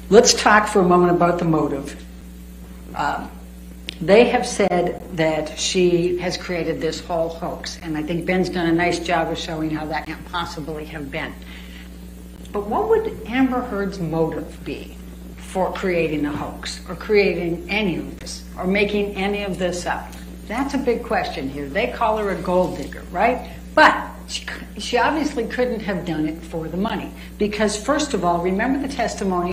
Let's talk for a moment about the motive. They have said that she has created this whole hoax, and I think Ben's done a nice job of showing how that can't possibly have been. But what would Amber Heard's motive be for creating a hoax, or creating any of this, or making any of this up? That's a big question here. They call her a gold digger, right? But she obviously couldn't have done it for the money, because first of all, remember the testimony